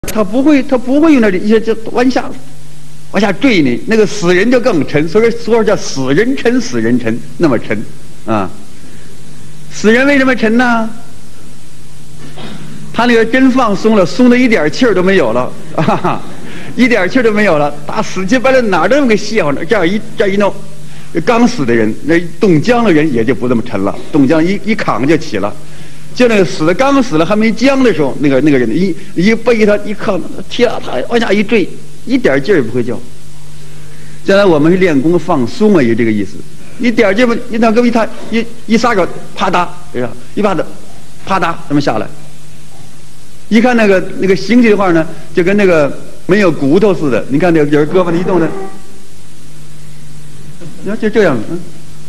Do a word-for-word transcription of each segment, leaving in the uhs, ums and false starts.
他不会，他不会用那一些就往下，往下坠你。那个死人就更沉，所以所以叫死人沉，死人沉，那么沉啊。死人为什么沉呢？他那个真放松了，松的一点气儿都没有了，啊，一点气儿都没有了。他死乞白赖哪儿都能给泄乎呢？这样一这样一弄，刚死的人，那冻僵的人也就不这么沉了，冻僵一一扛就起了。就那个死的刚死了还没僵的时候，那个那个人一一背他一扛，踢了他往下一坠，一点劲儿也不会叫。将来我们是练功放松啊，也这个意思，一点劲不，一那个一他一一撒手，啪嗒，对吧？一啪嗒，啪嗒，这么下来。一看那个那个形体的话呢，就跟那个没有骨头似的。你看那个有人胳膊一动的，你看就这样，嗯。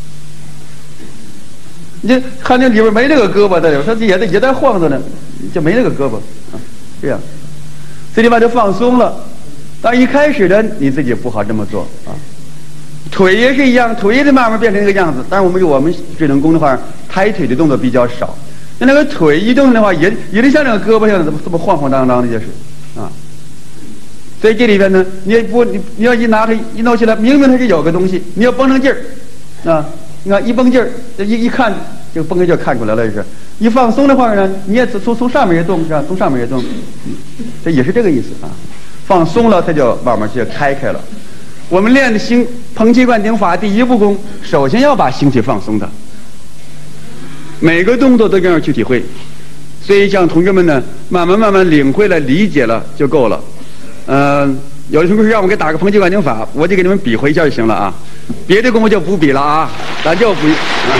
你看那里边没那个胳膊的，他也在也在晃着呢，就没那个胳膊啊，这样，所以你把它放松了。但一开始呢，你自己不好这么做啊。腿也是一样，腿也得慢慢变成那个样子。但是我们我们智能功的话，抬腿的动作比较少。那那个腿一动的话，也也得像那个胳膊像这么这么晃晃荡荡的，就是啊。所以这里边呢，你不你你要一拿它一弄起来，明明它是有个东西，你要绷上劲儿啊。你看一绷劲儿，一一看这个绷个劲儿看出来了，就是一放松的话呢，你也从从上面也动是吧？从上面也动，这也是这个意思啊。放松了，它就慢慢就开开了。我们练的心彭气灌顶法第一步功，首先要把形体放松的，每个动作都这样去体会。所以像同志们呢，慢慢慢慢领会了、理解了就够了。嗯、呃，有的同学让我给打个彭气灌顶法，我就给你们比划一下就行了啊。别的功夫就不比了啊，咱就不。啊、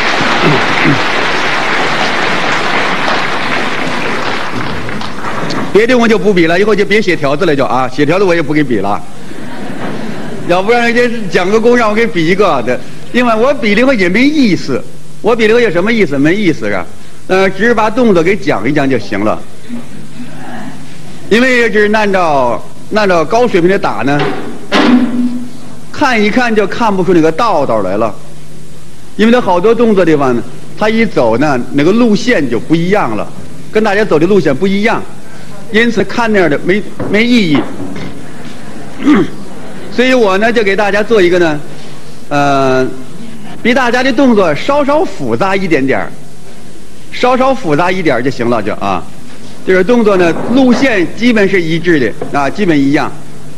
别的我就不比了，以后就别写条子了，就啊，写条子我也不给比了。要不然人家讲个功让我给比一个的，另外我比这个也没意思，我比这个有什么意思？没意思啊，呃，只是把动作给讲一讲就行了。因为这是按照按照高水平的打呢。看一看就看不出那个道道来了，因为他好多动作地方呢，他一走呢，那个路线就不一样了，跟大家走的路线不一样，因此看那样的没没意义。所以我呢就给大家做一个呢，呃，比大家的动作稍稍复杂一点点，稍稍复杂一点就行了，就啊，这个动作呢路线基本是一致的啊，基本一样。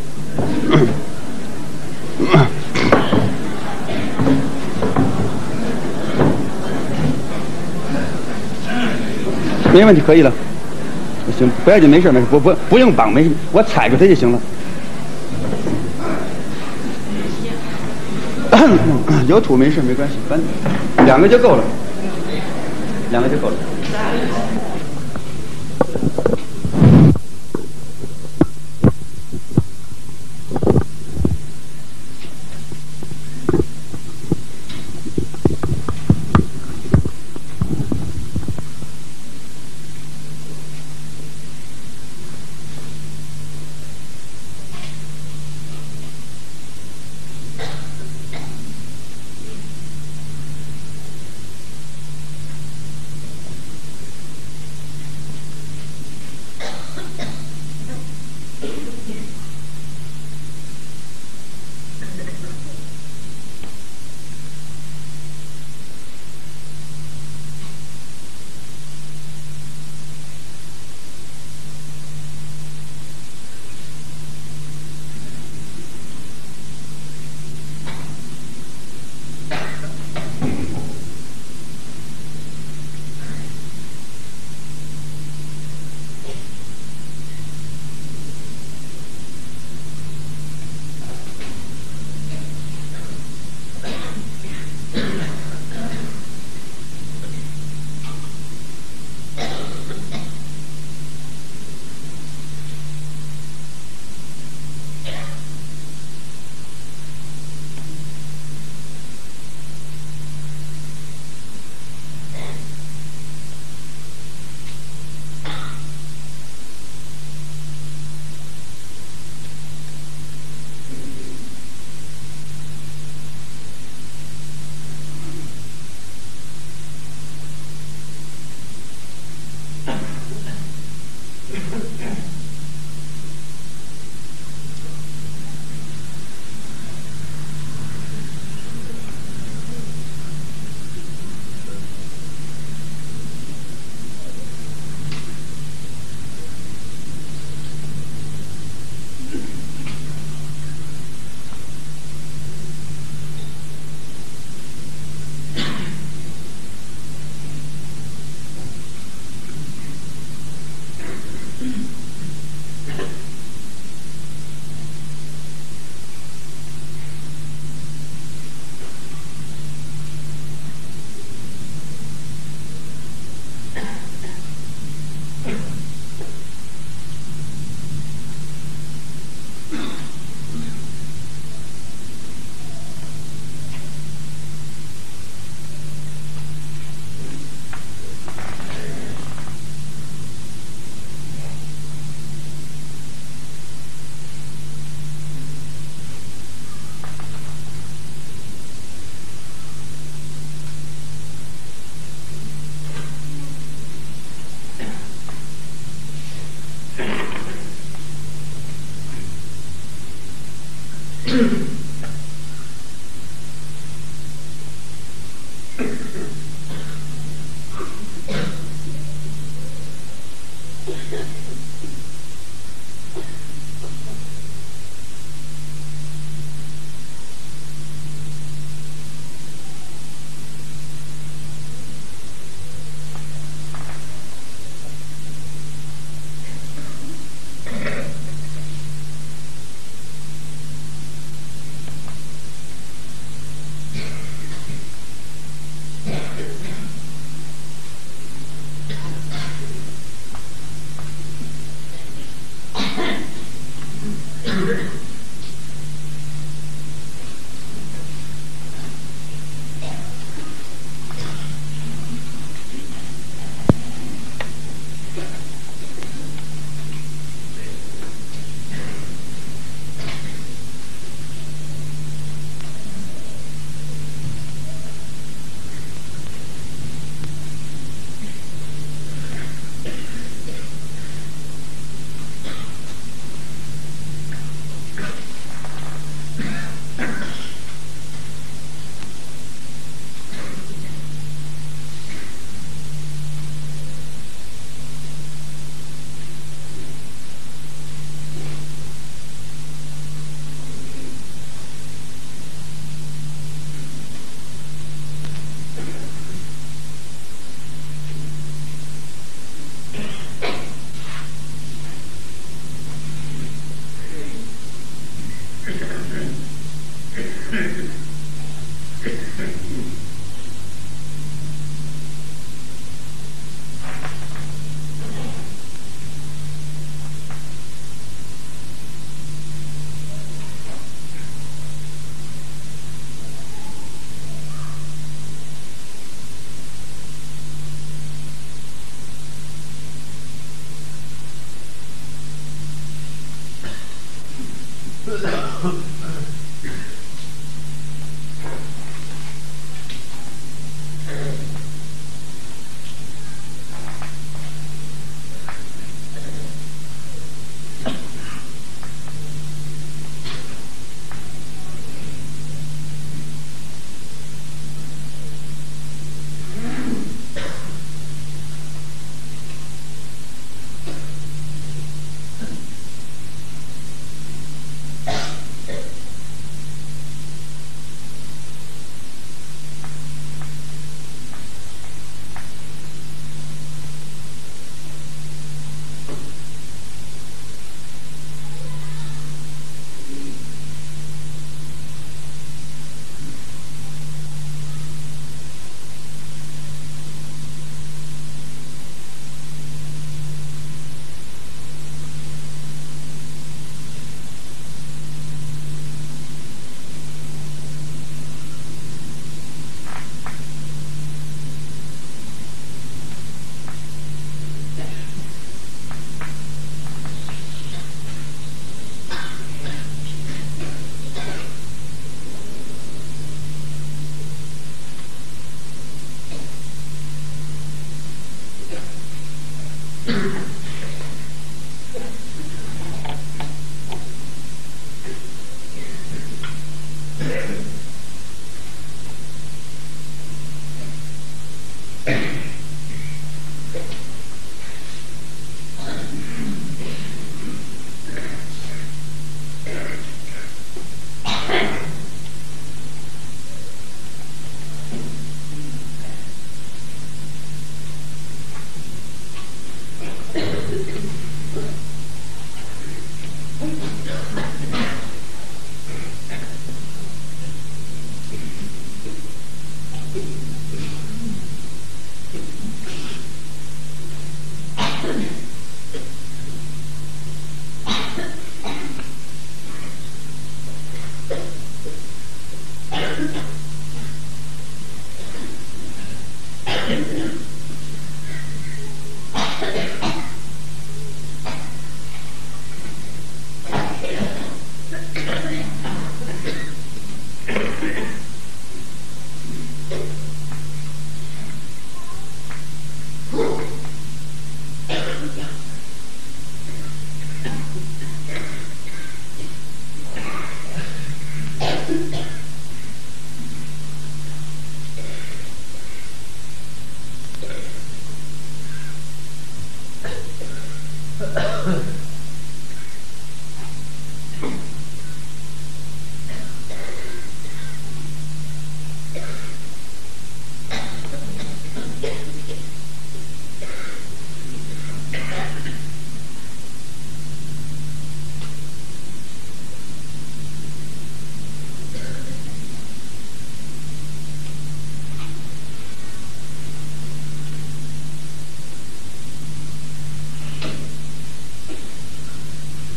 没问题，可以了。行，不要紧，没事没事，不不不用绑，没事，我踩住它就行了。有土没事，没关系，反正两个就够了，两个就够了。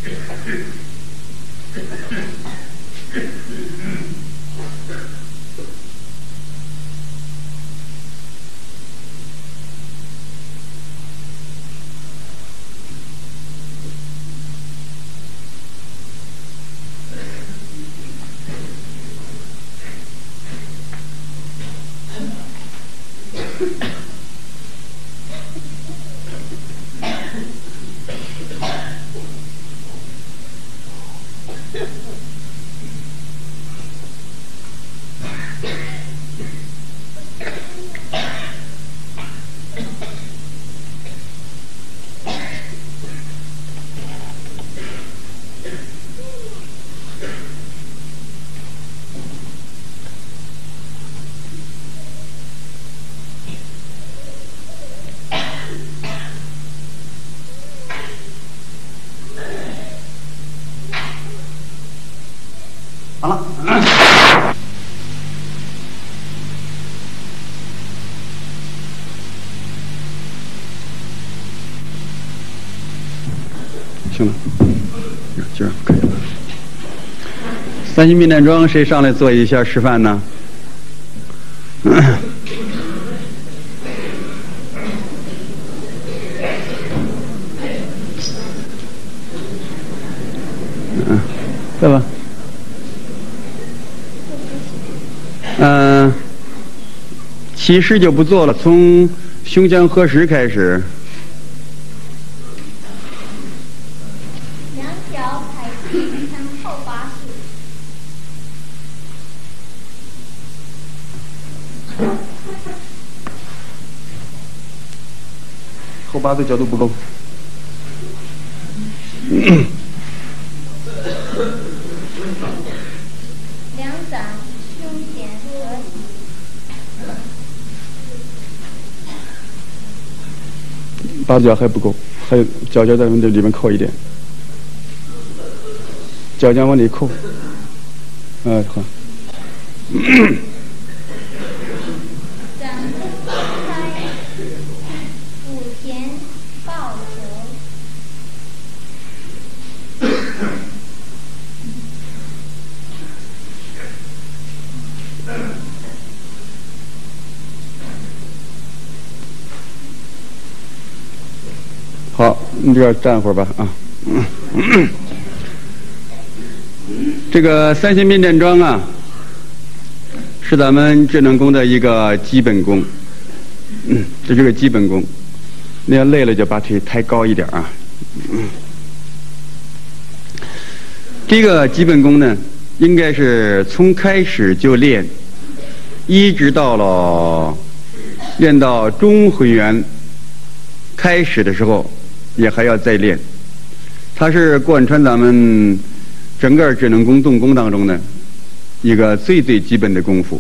好了。行了，今儿可以了。三星避难桩，谁上来做一下示范呢？嗯，来吧。嗯、呃，起势就不做了，从胸腔合十开始。 两脚踩地向后八式。 后八字角度不够。 两掌胸前合十。 八字脚还不够，还有脚尖再往这里面扣一点，脚尖往里扣。嗯、呃，好。 掌根开，腹前抱球。 好，你这站会儿吧啊。这个三星避难桩啊，是咱们智能功的一个基本功。嗯，这是个基本功。你要累了就把腿抬高一点啊。嗯，这个基本功呢，应该是从开始就练，一直到了练到中回元开始的时候，也还要再练。它是贯穿咱们整个智能功动功当中的一个最最基本的功夫。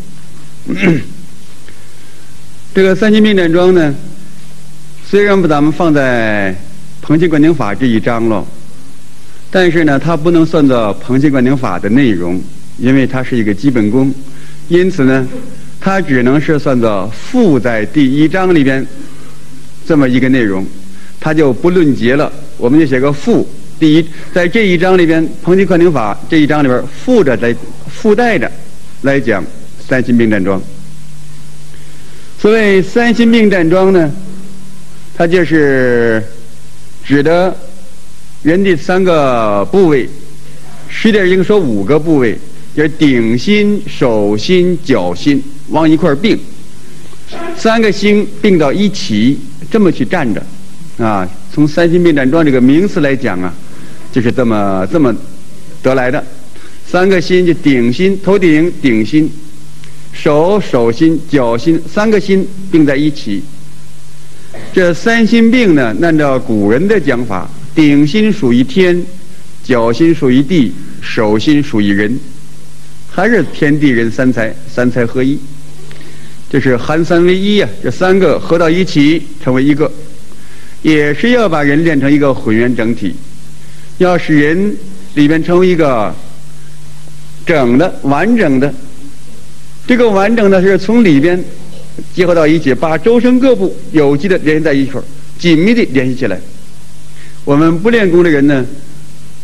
这个三星避难桩呢，虽然把咱们放在彭炘观顶法这一章了，但是呢，它不能算作彭炘观顶法的内容，因为它是一个基本功，因此呢，它只能是算作附在第一章里边这么一个内容，它就不论节了。我们就写个附，第一，在这一章里边，彭炘观顶法这一章里边附着来附带着来讲三星避难桩。所谓三星避难桩呢，它就是指的人的三个部位，实际上应说五个部位，就是顶心、手心、脚心往一块并，三个心并到一起，这么去站着啊。从三星避难桩这个名词来讲啊，就是这么这么得来的。三个心就顶心，头顶顶心，手手心、脚心，三个心并在一起。这三心并呢，按照古人的讲法，顶心属于天，脚心属于地，手心属于人，还是天地人三才，三才合一。这是含三为一啊，这三个合到一起成为一个，也是要把人练成一个混元整体，要使人里边成为一个整的、完整的。这个完整的是从里边结合到一起，把周身各部有机的联系在一块儿，紧密的联系起来。我们不练功的人呢，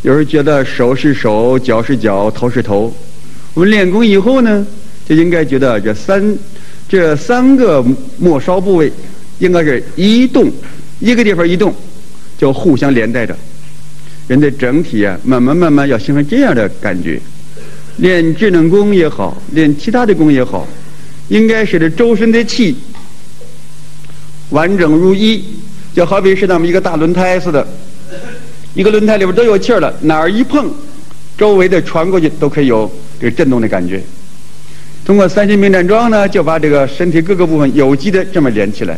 有人觉得手是手，脚是脚，头是头。我们练功以后呢，就应该觉得这三这三个末梢部位应该是一动，一个地方一动，就互相连带着。人的整体啊，慢慢慢慢要形成这样的感觉。练智能功也好，练其他的功也好，应该使得周身的气完整如一，就好比是那么一个大轮胎似的，一个轮胎里边都有气儿了，哪儿一碰，周围的传过去都可以有这个震动的感觉。通过三心并站桩呢，就把这个身体各个部分有机的这么连起来。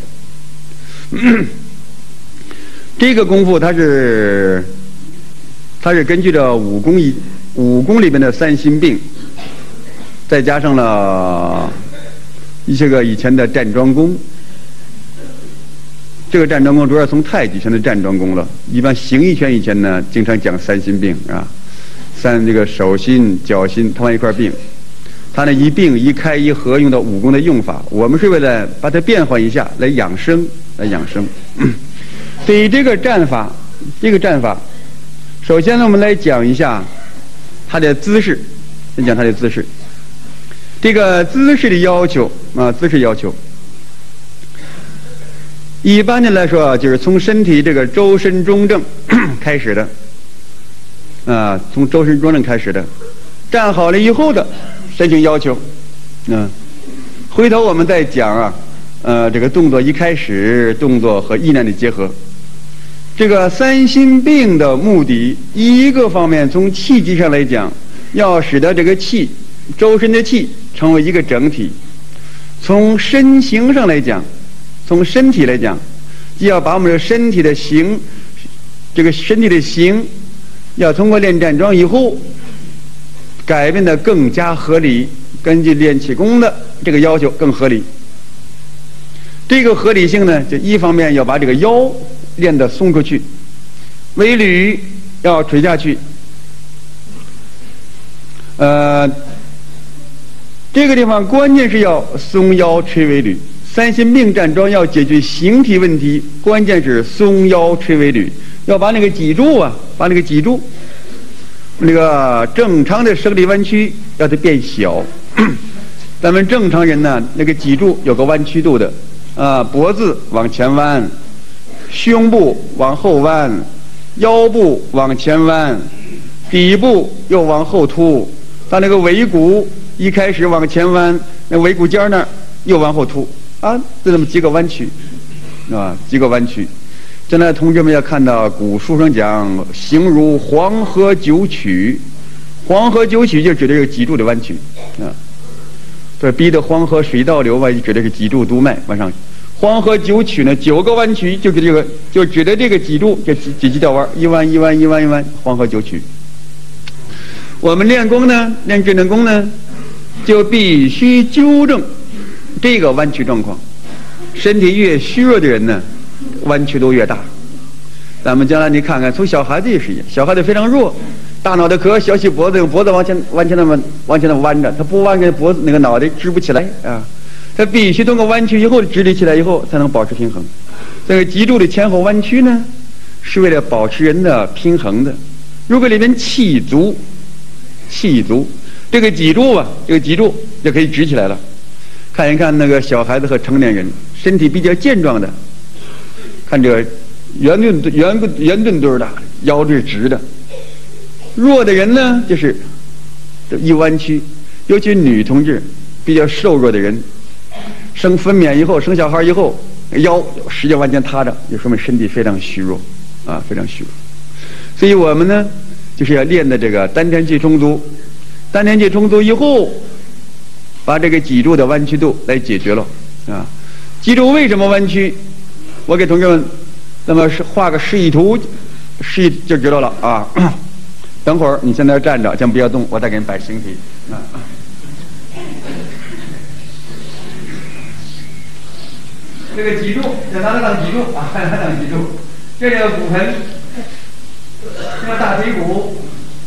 这个功夫它是它是根据着武功一武功里面的三心并，再加上了一些个以前的站桩功。这个站桩功主要从太极拳的站桩功了。一般形意拳以前呢，经常讲三心并啊，三这个手心、脚心同一块并。它呢一并一开一合用到武功的用法，我们是为了把它变换一下，来养生，来养生。对于这个战法，这个战法，首先呢，我们来讲一下它的姿势，先讲它的姿势。这个姿势的要求啊，姿势要求。一般的来说，就是从身体这个周身中正开始的，啊，从周身中正开始的，站好了以后的身形要求，嗯，回头我们再讲啊，呃，这个动作一开始动作和意念的结合，这个三心并的目的，一个方面从气机上来讲，要使得这个气周身的气成为一个整体；从身形上来讲。从身体来讲，就要把我们的身体的形，这个身体的形，要通过练站桩以后，改变得更加合理。根据练气功的这个要求更合理。这个合理性呢，就一方面要把这个腰练得松出去，尾闾要垂下去。呃，这个地方关键是要松腰垂尾闾。三心并站桩要解决形体问题，关键是松腰垂尾闾，要把那个脊柱啊，把那个脊柱，那个正常的生理弯曲要它变小。咱们正常人呢，那个脊柱有个弯曲度的，啊，脖子往前弯，胸部往后弯，腰部往前弯，底部又往后凸，它那个尾骨一开始往前弯，那尾骨尖那儿又往后凸。啊，就这么几个弯曲，啊，几个弯曲。将来同志们要看到古书上讲，形如黄河九曲，黄河九曲就指的是脊柱的弯曲，啊，这逼得黄河水倒流吧，就指的是脊柱督脉往上。黄河九曲呢，九个弯曲就是这个，就指的这个脊柱，这几几几条弯，一弯一弯一弯一弯，黄河九曲。我们练功呢，练智能功呢，就必须纠正这个弯曲状况。身体越虚弱的人呢，弯曲度越大。咱们将来你看看，从小孩子也是一样，小孩子非常弱，大脑袋壳小起脖子，用脖子往前往前那么往前那么弯着，他不弯着脖子那个脑袋直不起来啊，他必须通过弯曲以后直立起来以后才能保持平衡。这个脊柱的前后弯曲呢，是为了保持人的平衡的。如果里面气足，气足，这个脊柱啊，这个脊柱就可以直起来了。看一看那个小孩子和成年人，身体比较健壮的，看这个圆墩圆圆墩墩的，腰是直的；弱的人呢，就是一弯曲。尤其女同志比较瘦弱的人，生分娩以后，生小孩以后，腰使劲往前塌着，就说明身体非常虚弱啊，非常虚弱。所以我们呢，就是要练的这个丹田气充足，丹田气充足以后。把这个脊柱的弯曲度来解决了啊！脊柱为什么弯曲？我给同志们那么是画个示意图，示意就知道了啊。等会儿你现在站着，先不要动，我再给你摆形体啊。这个脊柱，就拿它当脊柱啊，拿它当脊柱。这个骨盆，这个大腿骨，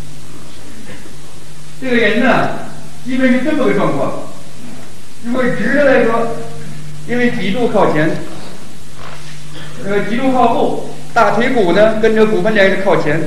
这个人呢？基本是这么个状况。如果直的来说，因为脊柱靠前，这个脊柱靠后，大腿骨呢跟着骨盆连着靠前，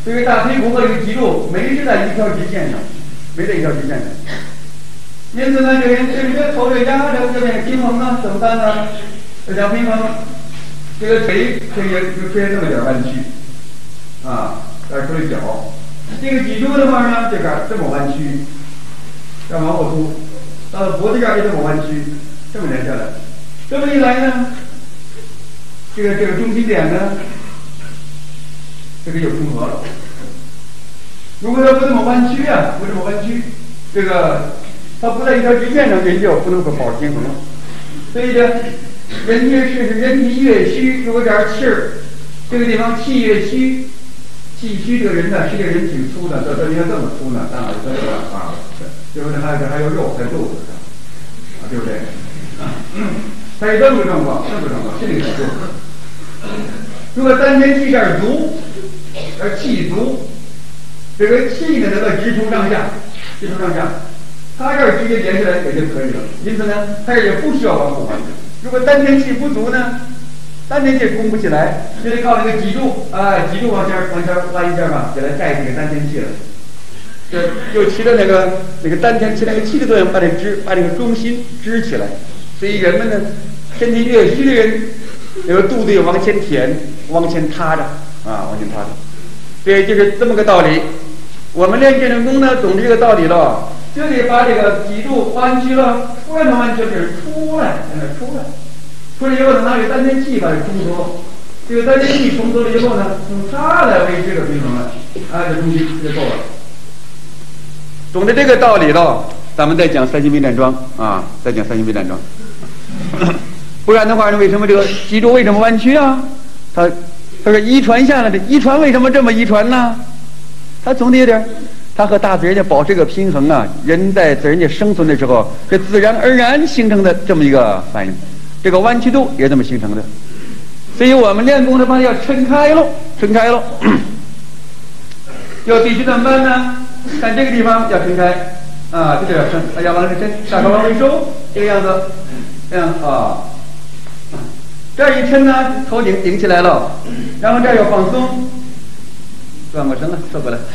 这个大腿骨和这个脊柱没是在一条直线上，没在一条直线上。因此呢，这个这个头这压着这边平衡呢，怎么办呢？这叫平衡，这个腿可以就出现这么点弯曲，啊，这儿出来脚。这个脊柱的话呢，这边这么弯曲，这往后凸，到了脖子这儿就这么弯曲，这么连下来。这么一来呢，这个这个中心点呢，这个就重合了。如果它不这么弯曲啊，不这么弯曲，这个它不在一条直线上，人就不能够保持平衡了。所以呢，人越是人体越虚，有点气儿，这个地方气越虚，气虚这个人呢，实际上人挺粗的，这这应该这么粗呢，大脑就这么发了，对不对？还有还有肉在肚子上，啊，对不对？啊，它是这么个状况，这么个状况，这个是足。如果丹田气这儿足，而气足，这个气呢能够直冲上下，直冲上下，它这儿直接连起来也就可以了。因此呢，它也不需要往后弯。如果丹田气不足呢，丹田气供不起来，就得靠这个脊柱啊，脊柱往前往前弯一下吧，给它带这个丹田气了。这就起了那个那个丹田起那个气的作用，把这支把这个中心支起来。所以人们呢，身体越虚的人，这个肚子又往前填，往前塌着啊，往前塌着。所以就是这么个道理。我们练健身功呢，懂这个道理了，就得把这个脊柱弯曲了，突然的弯曲就是出来，在那出来，出来以后呢，拿这丹田气把它冲脱。这个丹田气冲脱了以后呢，用它来维持这个平衡了，啊，这东西就够了。懂得这个道理了，咱们再讲三星微站桩啊，再讲三星微站桩。不然的话，为什么这个脊柱为什么弯曲啊？它它是遗传下来的，遗传为什么这么遗传呢？它总得有点，它和大自然界保持个平衡啊。人在自然界生存的时候，是自然而然形成的这么一个反应，这个弯曲度也这么形成的。所以我们练功的话要撑开喽，撑开喽，要必须怎么办呢？看这个地方要撑开啊，这个要撑，哎呀，往这撑，大手往回收，这个样子，这样啊。这儿一撑呢，头顶顶起来了，然后这儿要放松，转过身了，侧过来。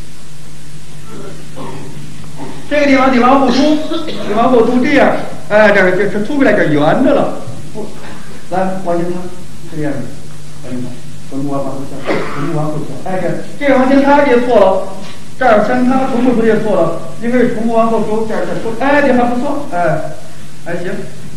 这个地方得往后凸，得往后凸，这样，哎，这儿这这凸出来，这圆着了。不，来往前塌，这个样子，往前塌，臀部往后翘，臀部往后翘，哎，这这往前塌也错了，这儿撑塌，臀部出也错了，应该是臀部往后收，这儿再收，哎，这还不错，哎，还行。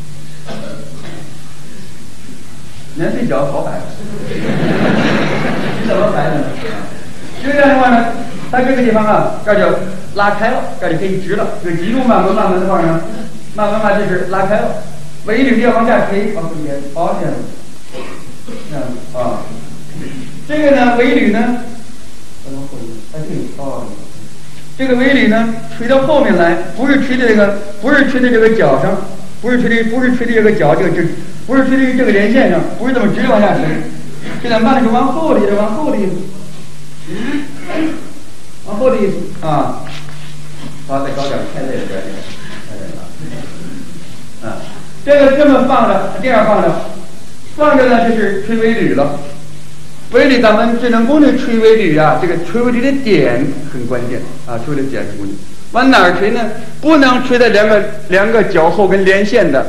人这脚好摆，你怎么摆呢？就这样的话呢，它这个地方啊，这就拉开了，这就可以直了。这个脊柱慢慢慢慢的话呢，慢慢慢就是拉开了，尾闾要往下推，往后延，好这样子，这样子啊。这个呢，尾闾呢，往后延，哎对，哦，这个尾闾呢，垂到后面来，不是垂的这个，不是垂的这个脚上，不是垂的，不是垂的这个脚这个这。不是垂在这个连线上，不是这么直往下垂，这怎么办呢？是往后的意思，往后的意思，往后的意思啊。好，再高点，太累了，这样，太累了。啊，这个这么放着，这样放着，放着呢就是垂尾闾了。尾闾咱们智能功的垂尾闾啊，这个垂尾闾的点很关键啊，垂尾的点很关键。往哪儿垂呢？不能垂在两个两个脚后跟连线的。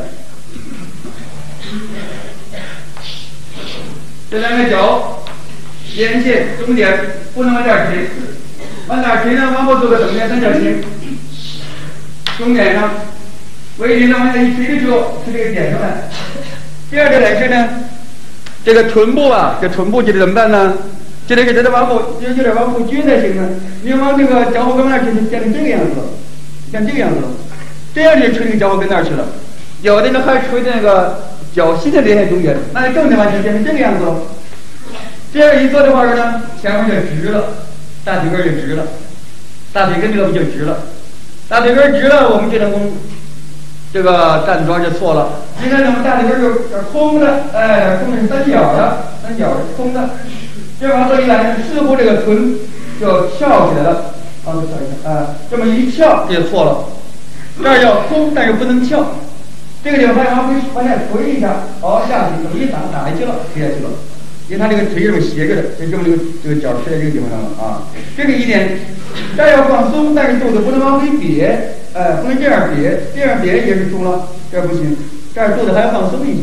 这两个脚连线中点不能往这儿垂，往哪儿垂呢？往后做个等边三角形，中点上，尾闾呢往下一垂的时候，是这个点上来。第二个来是呢，这个臀部啊，这臀部就得怎么办呢？就得给它往后，有有点往后撅才行呢。你往这个脚后跟那儿去，变成这个样子了，像这个样子了，这样就垂那个脚后跟那儿去了。有的呢还垂那个脚心的连线中间，那就更得完全变成这个样子了。这样一做的话呢，前面就直了，大腿根就直了，大腿根这个不就直了？大腿根直了，我们这种功这个站桩就错了。应该我们大腿根就空的，哎，空的是三角的，三角是空的。这往后一来，似乎这个臀就翘起来了，往后翘一下，啊，这么一翘就错了。这儿要空，但是不能翘。这个地方往回往下垂一下，好下去，这么一打打下去了，垂下去了。 因为他这个腿是这么斜着的，就这么这个这个脚贴在这个地方上了啊。这个一点，这儿要放松，但是肚子不能往回瘪，哎，不能这样瘪，这样瘪也是松了，这样不行，这儿肚子还要放松一些。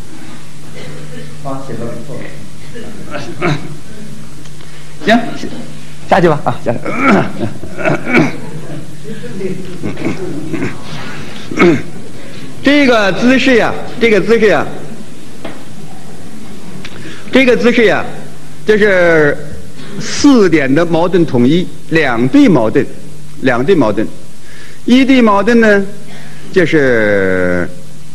好，写的不错。行，下去吧啊，下去。这个姿势呀，这个姿势呀，这个姿势呀，这是四点的矛盾统一，两对矛盾，两对矛盾，一对矛盾呢，就是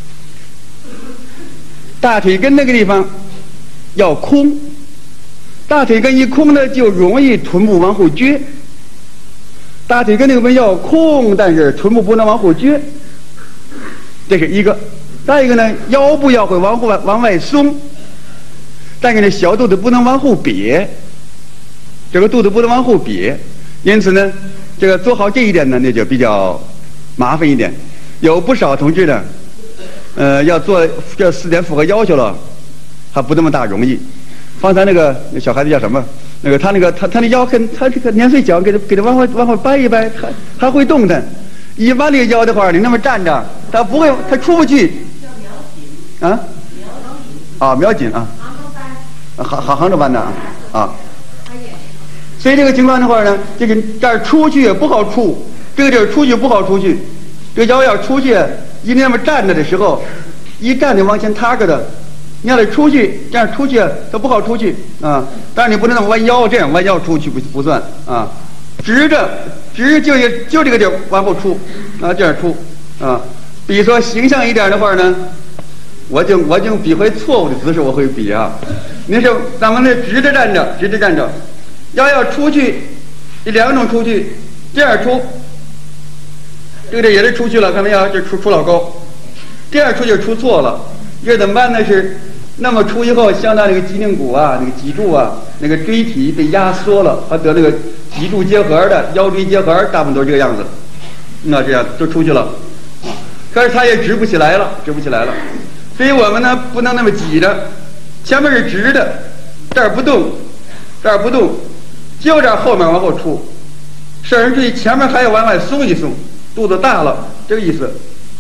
大腿根那个地方要空，大腿根一空呢，就容易臀部往后撅。大腿根那个边要空，但是臀部不能往后撅，这是一个。再一个呢，腰部要会往后往外松，但是呢，小肚子不能往后瘪，这个肚子不能往后瘪。因此呢，这个做好这一点呢，那就比较麻烦一点。有不少同志呢，呃，要做这四点符合要求了，还不那么大容易。方才那个那小孩子叫什么？那个他那个他他那腰跟他这个年岁小，给他给他往后往后掰一掰，他他会动弹。一弯这个腰的话，你那么站着，他不会，他出不去。啊？啊，瞄紧啊！行行行着弯的啊啊！所以这个情况的话呢，这个这儿出去也不好出，这个地儿出去不好出去，这个腰要出去，一那么站着的时候，一站就往前塌着的。你要得出去，这样出去它不好出去啊。但是你不能那么弯腰，这样弯腰出去不不算啊。直着，直就就这个地儿往后出啊，这样出啊。比如说形象一点的话呢，我就我就比回错误的姿势，我会比啊。那是咱们那直着站着，直着站着，腰要出去，这两种出去，这样出，这个也是出去了，看没有？这出出老高，这样出就出错了。这怎么办呢？是那么出以后，相当那个脊梁骨啊，那个脊柱啊，那个椎体被压缩了，还得那个脊柱结合的、腰椎结合，大部分都是这个样子。那这样就出去了，可是它也直不起来了，直不起来了。所以我们呢不能那么挤着，前面是直的，这儿不动，这儿不动，就这后面往后出，甚至于前面还要往外松一松，肚子大了，这个意思，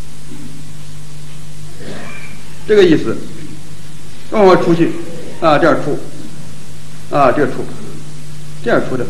这个意思，往外出去，啊，这样出，啊，这样出，这样出的，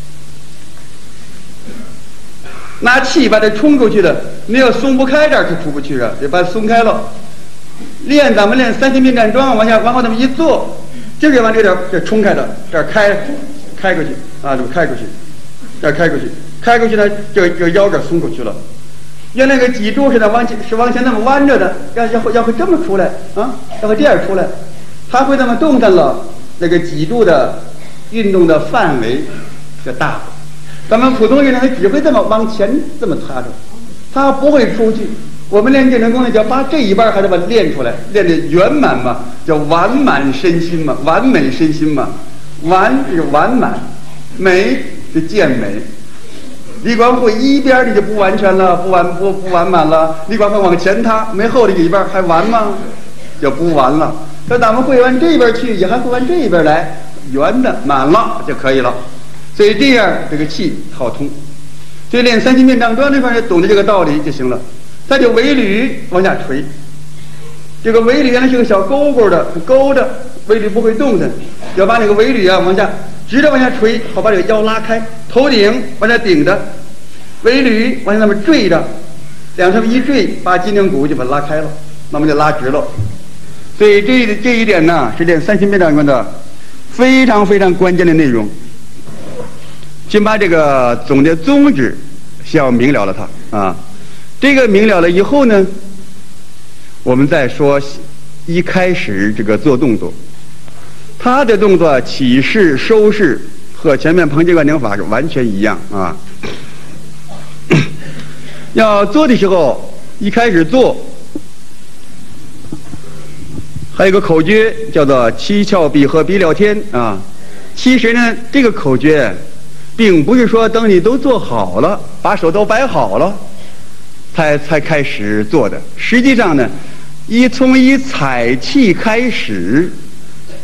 拿气把它冲出去的，你要松不开这儿是出不去的，得把它松开了。练咱们练三千遍站桩，往下往后那么一坐，这个往这点这冲开的，这儿开开出去啊，这么开出去，这儿开出去，开出去呢，这这腰这松出去了。原来那个脊柱是呢往前是往前那么弯着的，要要会要会这么出来啊，要会这样出来，它会那么动弹了，那个脊柱的运动的范围就大了。咱们普通人呢，只会这么往前这么插着，它不会出去。我们练健身功呢，叫把这一半还得把它练出来，练得圆满嘛，叫完满身心嘛，完美身心嘛，完是完满，美是健美。你光会一边你就不完全了，不完不不完满了。你光会往前塌，没后的一半还完吗？就不完了。可咱们会往这边去，也还会往这边来，圆的满了就可以了。所以这样这个气好通。所以练三千遍站桩这块儿懂得这个道理就行了。再就尾闾往下垂，这个尾闾原来是个小勾勾的，勾着尾闾不会动的，要把那个尾闾啊往下直着往下垂，好把这个腰拉开，头顶往下顶着，尾闾往下那么坠着，两侧一坠，把脊梁骨就把它拉开了，那么就拉直了。所以这这一点呢，是练三千遍站桩的非常非常关键的内容。先把这个总的宗旨先要明了了它啊。这个明了了以后呢，我们再说一开始这个做动作，他的动作起势收势和前面彭杰观顶法是完全一样啊。要做的时候，一开始做，还有一个口诀叫做七窍闭合鼻了天啊。其实呢，这个口诀并不是说等你都做好了，把手都摆好了。才才开始做的，实际上呢，一从一采气开始，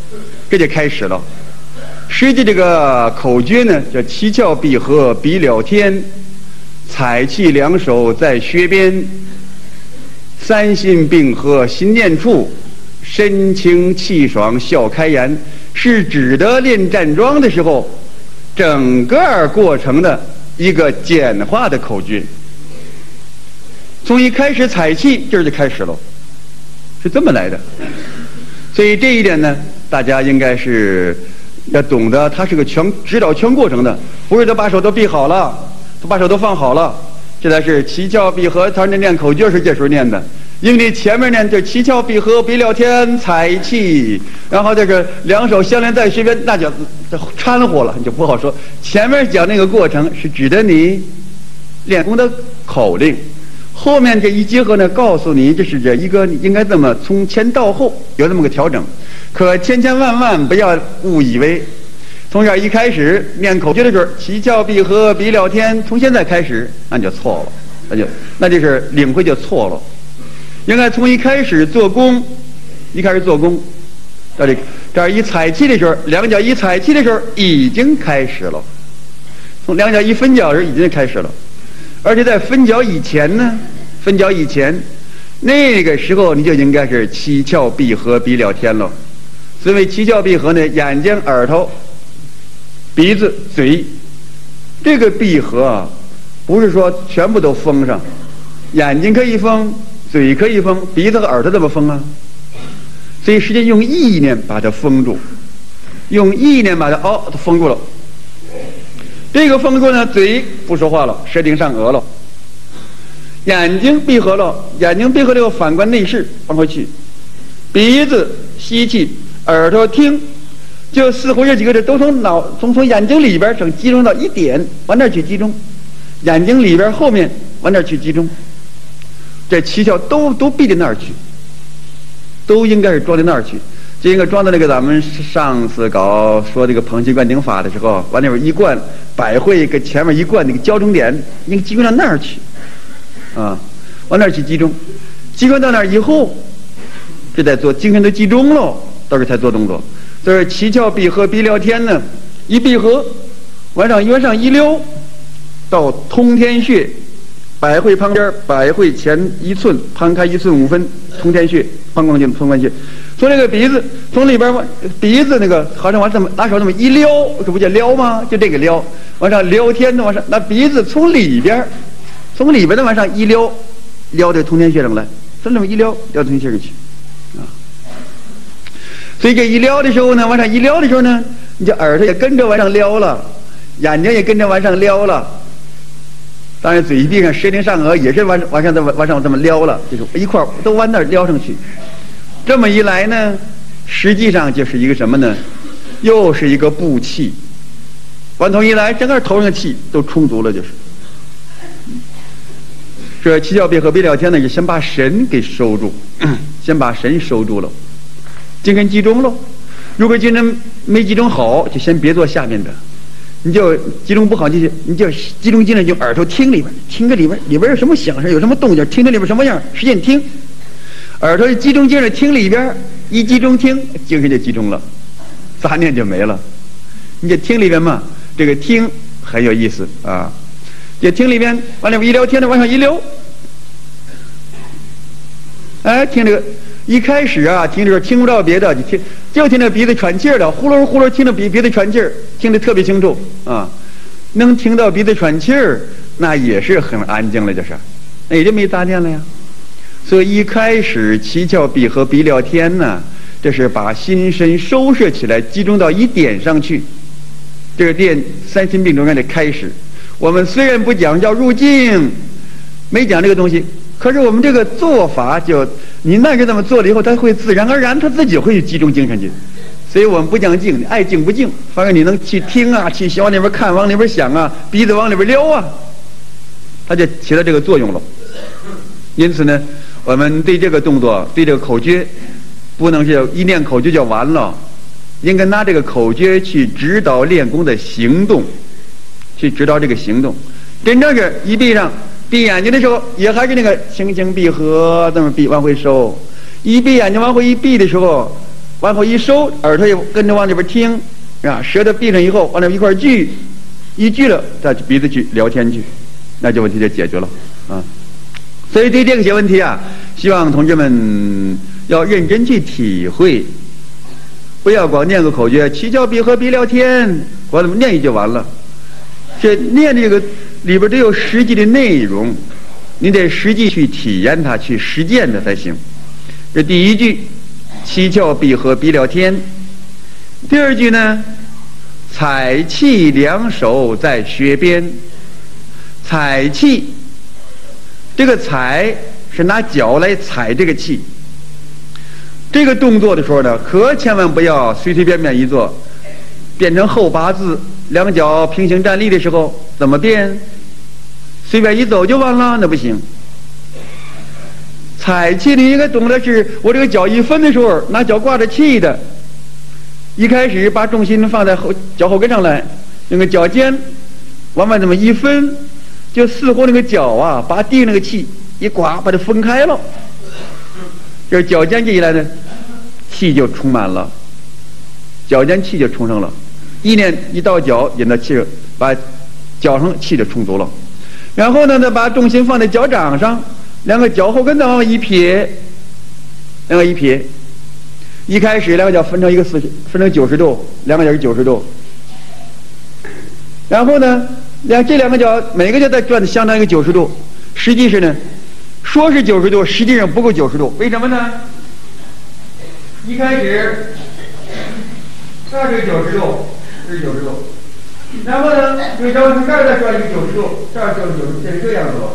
这就开始了。实际这个口诀呢，叫七窍闭合鼻了天，采气两手在穴边，三心并合心念处，身轻气爽笑开颜，是指的练站桩的时候整个过程的一个简化的口诀。从一开始采气，这儿就开始了，是这么来的。所以这一点呢，大家应该是要懂得，它是个全指导全过程的，不是他把手都闭好了，他把手都放好了，这才是七窍闭合。他那念口诀是这时候念的，因为前面念就七窍闭合鼻了天采气，然后这个两手相连在穴边，那就掺和了，你就不好说。前面讲那个过程是指的你练功的口令，后面这一结合呢，告诉你这是这一个应该这么从前到后有这么个调整。可千千万万不要误以为从这儿一开始念口诀的时候，七窍闭合鼻了天，从现在开始那就错了，那就那就是领会就错了。应该从一开始做功，一开始做功，这里这儿一采气的时候，两脚一采气的时候已经开始了，从两脚一分脚的时候已经开始了。而且在分脚以前呢，分脚以前那个时候你就应该是七窍闭合鼻了天了。所谓七窍闭合呢，眼睛、耳朵、鼻子、嘴，这个闭合啊，不是说全部都封上，眼睛可以封，嘴可以封，鼻子和耳朵怎么封啊？所以实际用意念把它封住，用意念把它哦，它封住了。这个封住呢，嘴不说话了，舌顶上颚了，眼睛闭合了，眼睛闭合这个反观内视往回去，鼻子吸气，耳朵听，就似乎这几个字都从脑从从眼睛里边整集中到一点，往那儿去集中，眼睛里边后面往那儿去集中，这七窍都都闭到那儿去，都应该是装到那儿去。就应该装到那个咱们上次搞说这个捧气灌顶法的时候，往那边一灌，百会跟前面一灌，那个交中点应该集中到那儿去，啊，往那儿去集中，集中到那儿以后，这在做精神都集中了，到时候才做动作。所以七窍闭合鼻了天呢，一闭合，往上往上一溜，到通天穴，百会旁边，百会前一寸，旁开一寸五分，通天穴，膀胱经通关穴。从这个鼻子，从里边往鼻子那个好像往这么拿手那么一撩，这不叫撩吗？就这个撩，往上撩天的往上，那鼻子从里边，从里边的往上一撩，撩到通天穴上来，从这么一撩，撩到通天穴上去，啊。所以这一撩的时候呢，往上一撩的时候呢，你这耳朵也跟着往上撩了，眼睛也跟着往上撩了。当然，嘴闭上，舌顶上颚也是往往上这么往上这么撩了，就是一块都往那儿撩上去。这么一来呢，实际上就是一个什么呢？又是一个布气。往头一来，整个头上的气都充足了，就是。这七窍闭合鼻了天呢，就先把神给收住，先把神收住了，精神集中了。如果精神没集中好，就先别做下面的。你就集中不好，就你就集中精神，就耳朵听里边，听个里边，里边有什么响声，有什么动静，听着里边什么样，使劲听。耳朵集中精神听里边，一集中听，精神就集中了，杂念就没了。你就听里边嘛，这个听很有意思啊。就听里边，往里边一聊天的往上一溜，哎，听这个。一开始啊，听着听不到别的，就听就听着鼻子喘气儿的，呼噜呼噜听着鼻鼻子喘气儿，听得特别清楚啊。能听到鼻子喘气儿，那也是很安静了，就是，那也就没杂念了呀。所以一开始七窍闭合鼻了天呢，这是把心神收摄起来，集中到一点上去。这个练三心并中观的开始。我们虽然不讲叫入静，没讲这个东西。可是我们这个做法就，你那个这么做了以后，它会自然而然，它自己会集中精神去。所以我们不讲静，你爱静不静，反正你能去听啊，去往那边看，往那边想啊，鼻子往里边撩啊，它就起到这个作用了。因此呢，我们对这个动作，对这个口诀，不能是一念口诀就完了，应该拿这个口诀去指导练功的行动，去指导这个行动。真正是一闭上。闭眼睛的时候，也还是那个轻轻闭合，这么闭往回收。一闭眼睛往回一闭的时候， 往后一收，耳朵也跟着往那边听，啊，舌头闭上以后往那一块聚，一聚了，再鼻子去聊天去，那就问题就解决了啊。所以对这些问题啊，希望同志们要认真去体会，不要光念个口诀，七窍闭合鼻聊天，光这么念一就完了。这念这个里边都有实际的内容，你得实际去体验它，去实践它才行。这第一句，七窍闭合鼻聊天。第二句呢，采气两手在穴边。采气，这个采是拿脚来采这个气。这个动作的时候呢，可千万不要随随便便一做，变成后八字，两脚平行站立的时候怎么变？随便一走就完了，那不行。采气的一个动作是，我这个脚一分的时候，拿脚挂着气的，一开始把重心放在后脚后跟上来，那个脚尖往外这么一分，就似乎那个脚啊，把地那个气一刮，把它分开了。这脚尖这一来呢，气就充满了，脚尖气就充上了。意念一到脚，引到气，把脚上气就充足了。然后呢，再把重心放在脚掌上，两个脚后跟再往外一撇，两个一撇。一开始两个脚分成一个四十，分成九十度，两个脚是九十度。然后呢，两这两个脚每个脚再转的相当于一个九十度，实际是呢，说是九十度，实际上不够九十度。为什么呢？一开始这是九十度，这是九十度，然后呢，这个脚从这儿再转一个九十度，这儿转九十度，这是这样子了。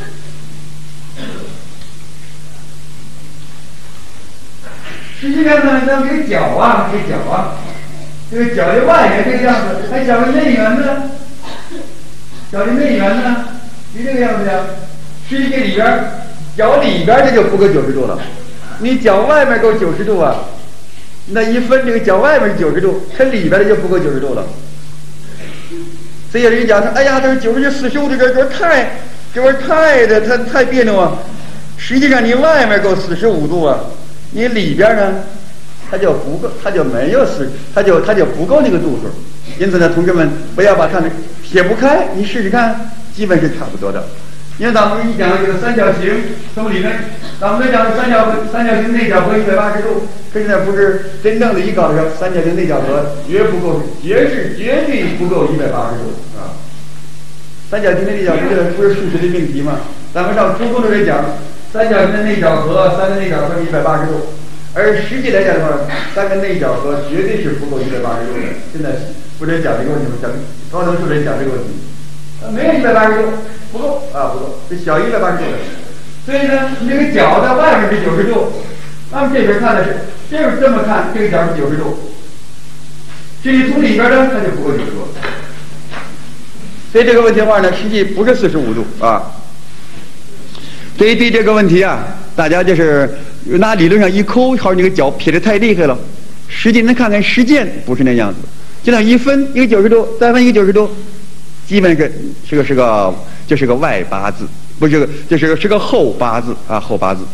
实际上呢，咱们这个脚啊，这个脚啊，这个脚的外面这个样子，还脚的内缘呢，脚的内缘呢，是这个样子呀。实际这里边，脚里边这就不够九十度了，你脚外面够九十度啊，那一分这个脚外面是九十度，可里边的就不够九十度了。所以有人讲说，哎呀，这是九十四十五度，这这太，这玩意太的，它太别扭啊。实际上你外面够四十五度啊。你里边呢，它就不够，它就没有四，它就它就不够那个度数。因此呢，同志们不要把它们撇不开，你试试看，基本是差不多的。因为咱们一讲这个三角形，从里面，咱们讲三角三角形内角和一百八十度，现在不是真正的一搞的时候，三角形内角和绝不够，绝是绝对不够一百八十度啊。三角形的内角不是不是数学的命题吗？咱们上初中的时候讲。三角形的内角和三个内角和一百八十度，而实际来讲的话，三个内角和绝对是不够一百八十度的。现在不是讲这个问题吗？讲高等数学讲这个问题，呃，没有一百八十度，不够啊，不够，这小一百八十度的。所以呢，你这个角在外面是九十度，那么这边看的是，这边这么看，这个角是九十度，至于从里边呢，它就不够九十度。所以这个问题的话呢，实际不是四十五度啊。所以对这个问题啊，大家就是拿理论上一抠，好像这个脚撇得太厉害了。实际能看看实践不是那样子，就那一分一个九十度，再分一个九十度，基本是是个是个就是个外八字，不是个就是个是个后八字啊后八字。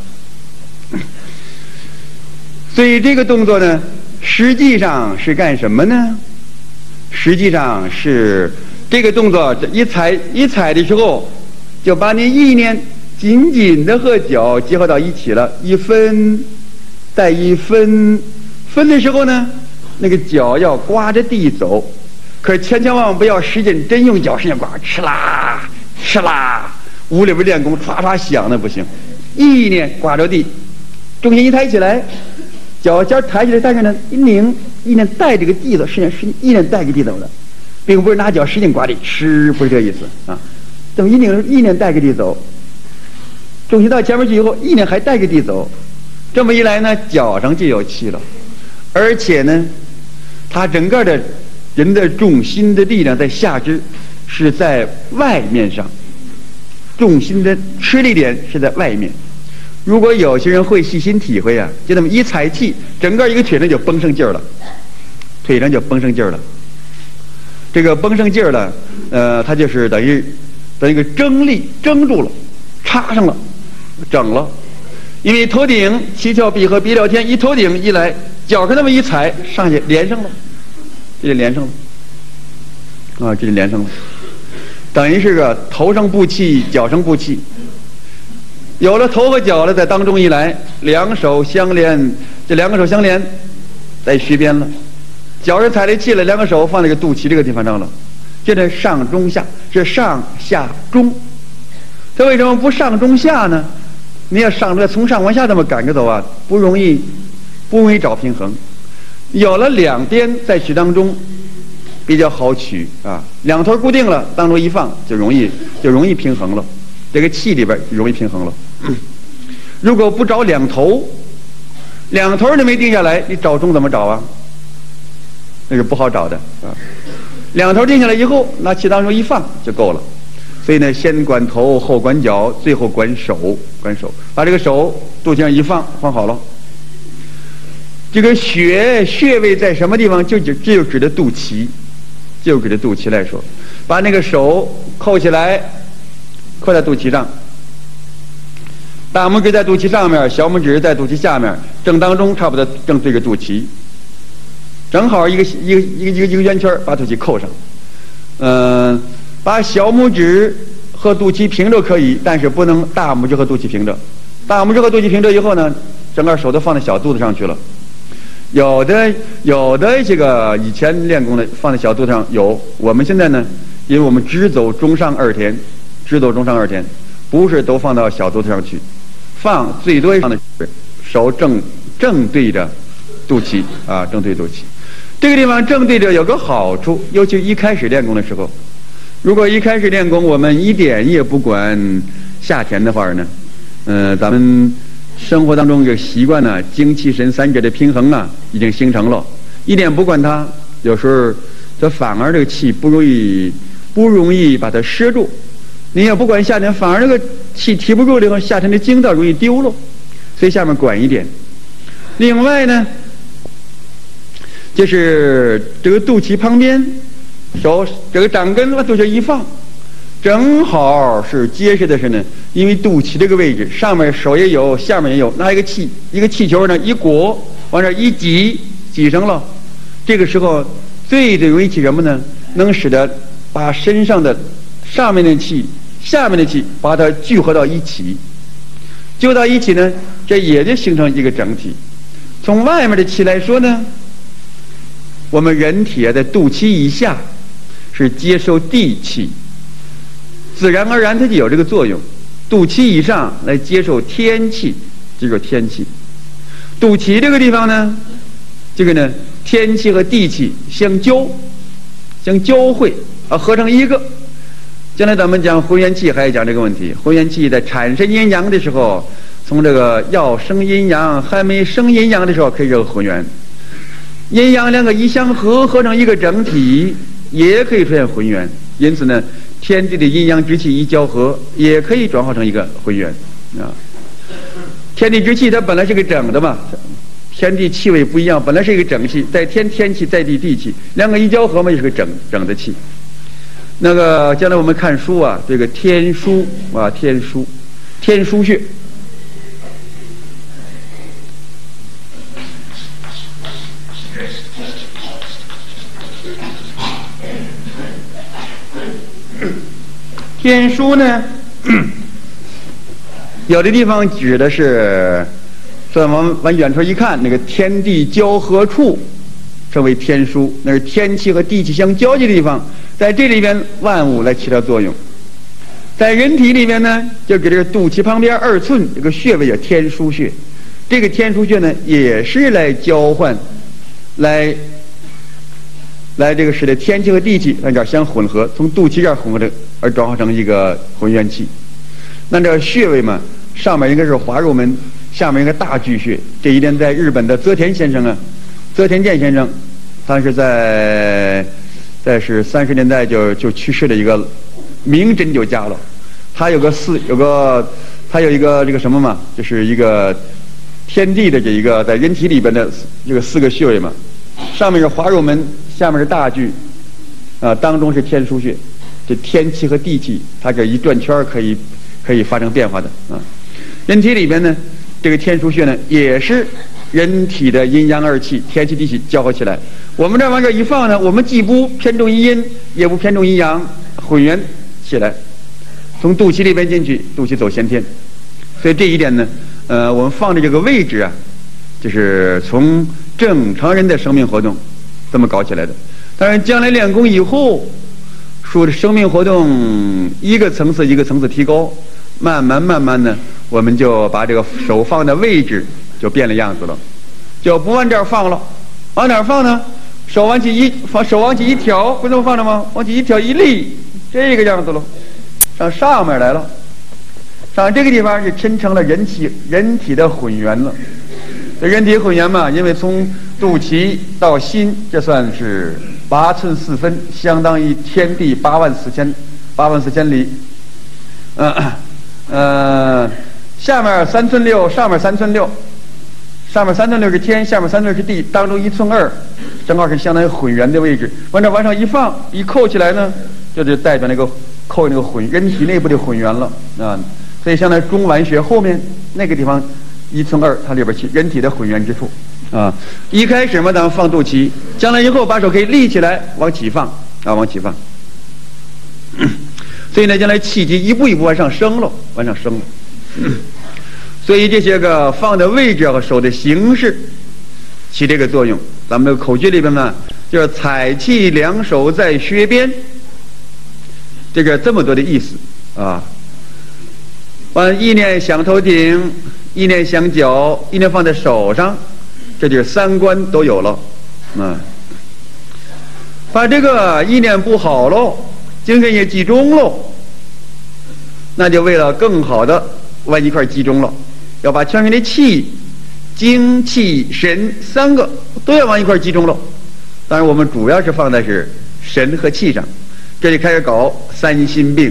所以这个动作呢，实际上是干什么呢？实际上是这个动作一踩一踩的时候，就把你意念紧紧的和脚结合到一起了，一分再一分，分的时候呢，那个脚要刮着地走，可是千千万万不要使劲真用脚使劲刮，哧啦哧啦，屋里边练功唰唰响的不行，意念刮着地，重心一抬起来，脚尖抬起来，但是呢一拧，意念带这个地走，实际上是意念带给地走的，并不是拿脚使劲刮地，哧，不是这个意思啊。等一拧，意念带给地走。重心到前面去以后，意念还带个地走，这么一来呢，脚上就有气了，而且呢，它整个的人的重心的力量在下肢是在外面上，重心的吃力点是在外面。如果有些人会细心体会啊，就那么一踩气，整个一个腿上就绷上劲儿了，腿上就绷上劲儿了。这个绷上劲儿了，呃，它就是等于等于一个争力争住了，插上了。整了，因为头顶七窍闭合鼻聊天，一头顶一来， 脚上那么一踩，上去连上了，这就连上了，啊，这就连上了，等于是个头上布气，脚上布气。有了头和脚了，在当中一来，两手相连，这两个手相连，在虚边了。脚上踩了气了，两个手放在这个肚脐这个地方上了。这是上中下，是上下中。它为什么不上中下呢？你要上着从上往下这么赶着走啊，不容易，不容易找平衡。有了两边在取当中，比较好取啊。两头固定了，当中一放就容易就容易平衡了。这个气里边容易平衡了。如果不找两头，两头你没定下来，你找中怎么找啊？那是不好找的啊。两头定下来以后，拿气当中一放就够了。所以呢，先管头，后管脚，最后管手，管手。把这个手肚脐上一放，放好了。这个穴穴位在什么地方？就指这就指的肚脐，就指的肚脐来说，把那个手扣起来，扣在肚脐上。大拇指在肚脐上面，小拇指在肚脐下面，正当中差不多正对着肚脐，正好一个一个一个一个一个圆圈，把肚脐扣上。嗯、呃，把小拇指和肚脐平着可以，但是不能大拇指和肚脐平着。大拇指和肚脐平着以后呢，整个手都放在小肚子上去了。有的有的这个以前练功的放在小肚子上有，我们现在呢，因为我们只走中上二田，只走中上二田，不是都放到小肚子上去。放最多放的手正正对着肚脐啊，正对肚脐。这个地方正对着有个好处，尤其一开始练功的时候，如果一开始练功我们一点也不管下田的话呢，呃，咱们生活当中这个习惯呢，精气神三者的平衡啊，已经形成了。一点不管它，有时候它反而这个气不容易不容易把它摄住。你也不管下田，反而这个气提不住了，下田的经道容易丢了，所以下面管一点。另外呢，就是这个肚脐旁边，手这个掌根往肚脐一放，正好是结实的是呢，因为肚脐这个位置上面手也有，下面也有，拿一个气一个气球呢一裹，往这一挤，挤成了。这个时候最最容易起什么呢？能使得把身上的上面的气下面的气把它聚合到一起，聚合到一起呢，这也就形成一个整体。从外面的气来说呢，我们人体啊在肚脐以下是接受地气，自然而然它就有这个作用。肚脐以上来接受天气，这个天气。肚脐这个地方呢，这个呢天气和地气相交，相交汇啊，合成一个。将来咱们讲混元气还要讲这个问题。混元气在产生阴阳的时候，从这个要生阴阳还没生阴阳的时候可以这个混元，阴阳两个一相合，合成一个整体，也可以出现混元。因此呢，天地的阴阳之气一交合，也可以转化成一个混元啊。天地之气它本来是个整的嘛，天地气味不一样，本来是一个整气，在天天气，在地地气，两个一交合嘛，也是个整整的气。那个将来我们看书啊，这个天枢啊，天枢，天枢穴。天枢呢，有的地方指的是，这往往远处一看，那个天地交合处，称为天枢，那是天气和地气相交集的地方。在这里边，万物来起到作用。在人体里面呢，就给这个肚脐旁边二寸这个穴位叫天枢穴。这个天枢穴呢，也是来交换，来来这个使得天气和地气在这儿相混合，从肚脐这儿混合的，而转化成一个混元气。那这个穴位嘛，上面应该是华容门，下面一个大巨穴。这一点在日本的泽田先生啊，泽田健先生，他是在。在是三十年代就就去世的一个名针灸家了，他有个四有个他有一个这个什么嘛，就是一个天地的这一个在人体里边的这个四个穴位嘛，上面是华容门，下面是大巨，啊、呃，当中是天枢穴，这天气和地气，它这一转圈可以可以发生变化的啊。人体里边呢，这个天枢穴呢也是人体的阴阳二气、天气地气交合起来。我们这往这一放呢，我们既不偏重于阴，也不偏重于阳，混元起来，从肚脐里边进去，肚脐走先天。所以这一点呢，呃，我们放的这个位置啊，就是从正常人的生命活动这么搞起来的。当然，将来练功以后，说的生命活动一个层次一个层次提高，慢慢慢慢呢，我们就把这个手放的位置就变了样子了，就不往这儿放了，往哪儿放呢？手往起一放，手往起一挑，不这么放着吗？往起一挑一立，这个样子了，上上面来了。上这个地方是抻成了人体人体的混元了。这人体混元嘛，因为从肚脐到心，这算是八寸四分，相当于天地八万四千八万四千里。呃呃，下面三寸六，上面三寸六，上面三寸六是天，下面三寸六是地，当中一寸二，正好是相当于混元的位置。往这往上一放，一扣起来呢，就是代表那个扣那个混人体内部的混元了啊。所以相当于中脘穴后面那个地方一寸二，它里边起人体的混元之处啊。一开始嘛，咱们放肚脐，将来以后把手可以立起来往起放啊，往起放。所以呢，将来气机一步一步往上升了，往上升了。所以这些个放的位置和手的形式起这个作用。咱们这个口诀里边呢，就是采气两手在穴边，这个这么多的意思啊。完，意念想头顶，意念想脚，意念放在手上，这就是三观都有了。嗯，把这个意念不好喽，精神也集中喽，那就为了更好的往一块集中了，要把全身的气、精气神三个都要往一块集中了。当然，我们主要是放在是神和气上，这就开始搞三心病。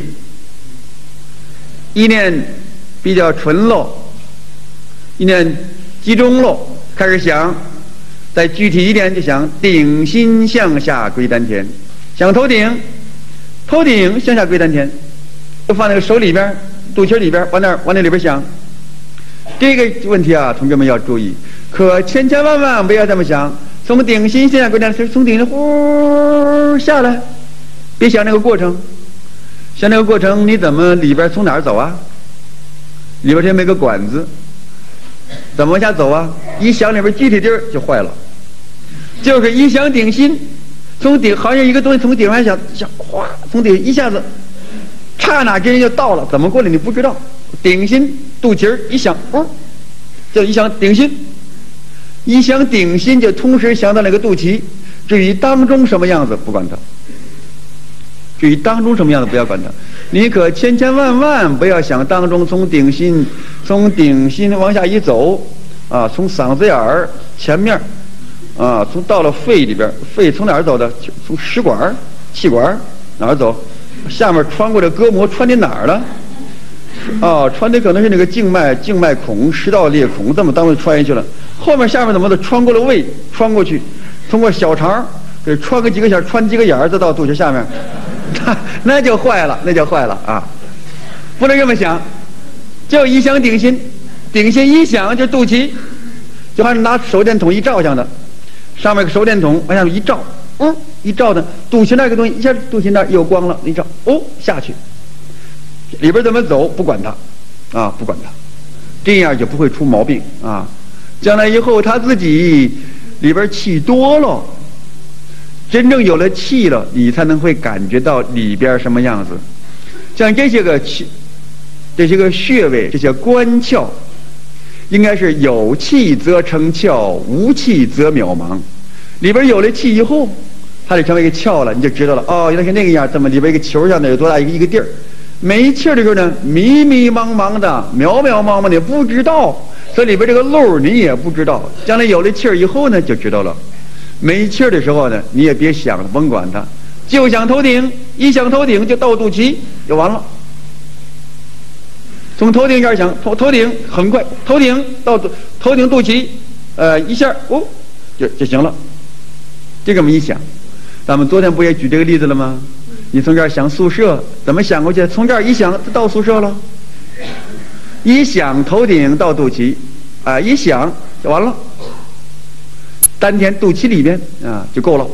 意念比较纯喽，意念集中喽，开始想，再具体一点就想顶心向下归丹田，想头顶，头顶向下归丹田，就放那个手里边、肚脐里边，往那往那里边想。这个问题啊，同志们要注意，可千千万万不要这么想，从顶心向下归丹田，从顶上呼下来，别想那个过程。像这个过程，你怎么里边从哪儿走啊？里边这没个管子，怎么往下走啊？一想里边具体地儿就坏了，就是一想顶心，从顶好像一个东西从顶上想想，哗，从顶一下子，刹那之间就到了，怎么过来你不知道。顶心肚脐儿一想，哦，就一想顶心，一想顶心就同时想到那个肚脐，至于当中什么样子不管它。至于当中什么样的不要管它，你可千千万万不要想当中从顶心从顶心往下一走啊，从嗓子眼儿前面啊，从到了肺里边，肺从哪儿走的？从食管、气管哪儿走？下面穿过这膈膜，穿进哪儿了？啊，穿的可能是那个静脉静脉孔、食道裂孔，这么当中穿进去了。后面下面怎么的？穿过了胃，穿过去，通过小肠给穿个几个眼，穿几个眼儿，再到肚脐下面。那就坏了，那就坏了啊！不能这么想，就一想顶心，顶心一想就肚脐，就好像拿手电筒一照相的，上面个手电筒往下一照，嗯，一照呢，肚脐那个东西一下肚脐那儿有光了，一照，哦，下去，里边怎么走不管它，啊，不管它，这样就不会出毛病啊。将来以后他自己里边气多了。真正有了气了，你才能会感觉到里边什么样子。像这些个气、这些个穴位、这些关窍，应该是有气则成窍，无气则渺茫。里边有了气以后，它就成为一个窍了，你就知道了。哦，原来是那个样，这么里边一个球像那有多大一个一个地儿。没气的时候呢，迷迷茫茫的、渺渺茫茫的，不知道。所以里边这个漏你也不知道。将来有了气儿以后呢，就知道了。没气儿的时候呢，你也别想了，甭管它，就想头顶，一想头顶就到肚脐就完了。从头顶开始想，头头顶很快，头顶到头顶肚脐，呃，一下哦，就就行了。这个么一想，咱们昨天不也举这个例子了吗？你从这儿想宿舍，怎么想过去？从这儿一想到宿舍了，一想头顶到肚脐，啊、呃，一想就完了。 丹田肚脐里边啊就够了。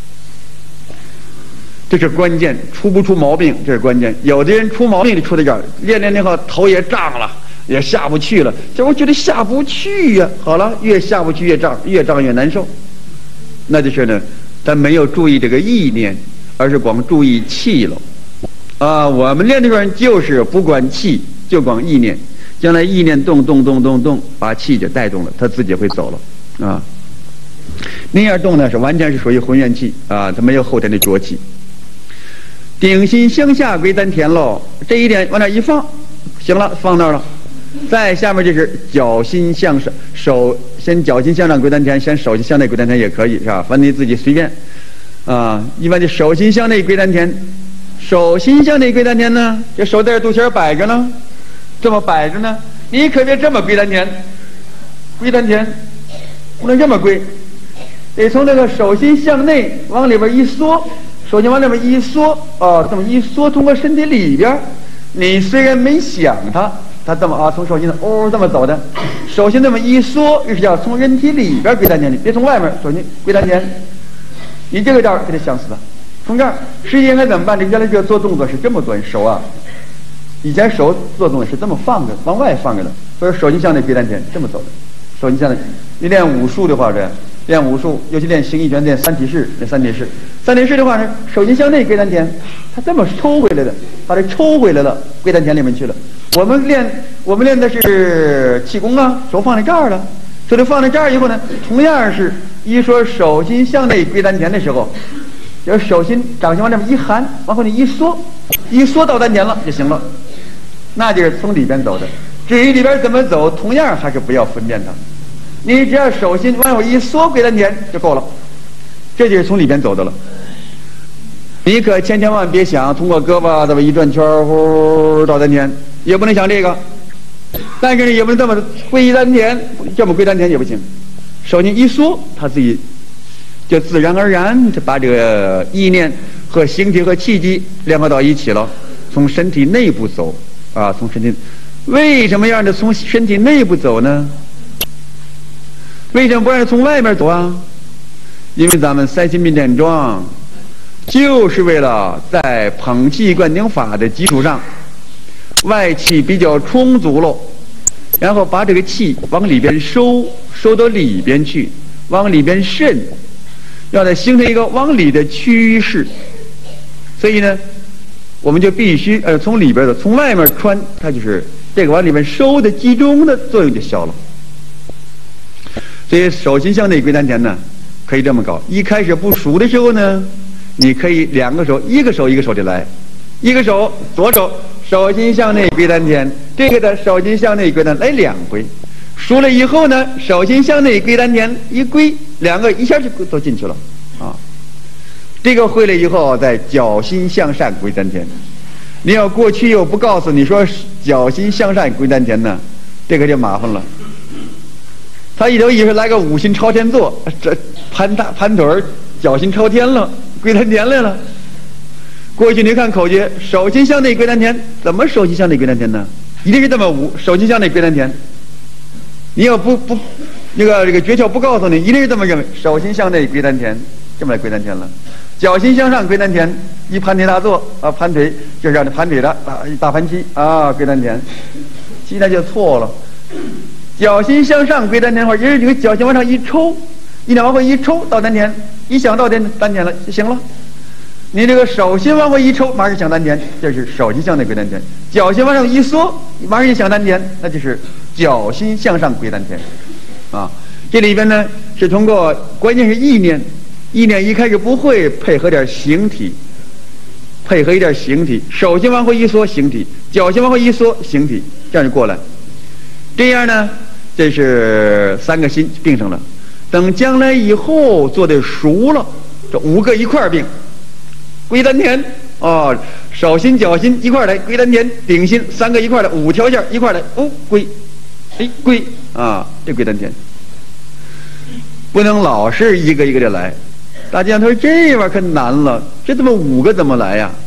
这是关键，出不出毛病这是关键。有的人出毛病就出在这儿，练练那个头也胀了，也下不去了。这我觉得下不去呀、啊，好了，越下不去越胀，越胀越难受。那就是呢，他没有注意这个意念，而是光注意气了。啊，我们练这个人就是不管气，就光意念。将来意念动动动动动，把气就带动了，他自己会走了啊。那样动呢，是完全是属于浑元气啊，它没有后天的浊气。顶心向下归丹田喽，这一点往那一放，行了，放那儿了。再下面就是脚心向上，手先脚心向上归丹田，先手心向内归丹田也可以，是吧？反正你自己随便啊。一般就手心向内归丹田，手心向内归丹田呢，这手在肚脐摆着呢，这么摆着呢，你可别这么归丹田，归丹田不能这么归，得从这个手心向内往里边一缩。手心往那边一缩，哦，这么一缩，通过身体里边，你虽然没想它，它这么啊，从手心哦这么走的，手心这么一缩，是要从人体里边归丹田去，别从外面手心归丹田。你这个道给它想死了，从这儿，实际应该怎么办？这原来这个做动作是这么做，手啊，以前手做动作是这么放着，往外放着的，所以手心向内归丹田，这么走的，手心向内。你练武术的话，这练武术，尤其练形意拳、练三体式、练三体式。三体式的话呢，手心向内归丹田，它这么抽回来的，把它抽回来了，归丹田里面去了。我们练我们练的是气功啊，手放在这儿了，所以放在这儿以后呢，同样是一说手心向内归丹田的时候，就是手心掌心往这么一含，往后你一缩，一缩到丹田了就行了，那就是从里边走的。至于里边怎么走，同样还是不要分辨它。你只要手心往后一缩归丹田就够了，这就是从里边走的了。你可千千万别想通过胳膊这么一转圈呼到丹田，也不能想这个。但是也不能这么归丹田，这么归丹田也不行。手心一缩，他自己就自然而然就把这个意念和形体和气机联合到一起了，从身体内部走啊，从身体。为什么要让它从身体内部走呢？为什么不让它从外面走啊？因为咱们三心并练桩，就是为了在捧气灌顶法的基础上，外气比较充足了，然后把这个气往里边收，收到里边去，往里边渗，要它形成一个往里的趋势。所以呢，我们就必须呃从里边的，从外面穿，它就是这个往里面收的集中的作用就小了。所以手心向内归丹田呢，可以这么搞。一开始不熟的时候呢，你可以两个手，一个手一个手的来，一个手左手手心向内归丹田，这个的手心向内归丹来两回。熟了以后呢，手心向内归丹田一归，两个一下就都进去了啊。这个会了以后，再脚心向上归丹田。你要过去又不告诉你说脚心向上归丹田呢，这个就麻烦了。他一头一会来个五心朝天坐，这盘大盘腿儿，脚心朝天了，归丹田来了。过去你看口诀，手心向内归丹田，怎么手心向内归丹田呢？一定是这么五，手心向内归丹田。你要不不那个这个诀窍不告诉你，一定是这么认为，手心向内归丹田，这么来归丹田了。脚心向上归丹田，一盘腿大坐啊，盘腿就是让你盘腿的大大盘膝啊，归丹田。现在就错了。脚心向上归丹田的话，也是这个脚心往上一抽，一两往回一抽到丹田，一想到丹丹田了就行了。你这个手心往回一抽，马上想丹田，这是手心向内归丹田；脚心往上一缩，马上就想丹田，那就是脚心向上归丹田。啊，这里边呢是通过关键是意念，意念一开始不会，配合点形体，配合一点形体，手心往回一缩形体，脚心往回一缩形体，这样就过来。这样呢，这是三个心并上了。等将来以后做的熟了，这五个一块儿并，归丹田哦，手心脚心一块儿来归丹田，顶心三个一块儿来，五条线一块儿来，哦归，哎归啊，这归丹田。不能老是一个一个的来。大家他说这玩意儿可难了，这怎么五个怎么来呀？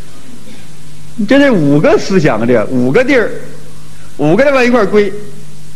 这是五个思想，这五个地儿。五个人往一块儿归，